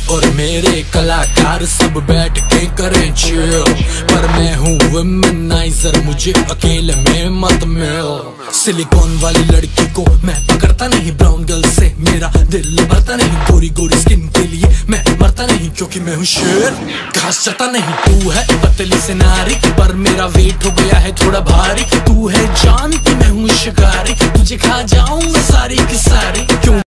और मेरे कलाकार सब बैठ के करें चिल, पर मैं हूँ वुमेनाइजर, मुझे अकेले में मत मिल। सिलिकॉन वाली लड़की को मैं पकड़ता नहीं, ब्राउन गर्ल से मेरा दिल भरता नहीं, गोरी गोरी स्किन के लिए मैं मरता नहीं, क्योंकि मैं हूँ शेर, घास चटा नहीं। तू है पतली से नारी, पर मेरा वेट हो गया है थोड़ा भारी। तू है जानती मैं हूँ शिकारी, तुझे खा जाऊंगा सारी की सारी।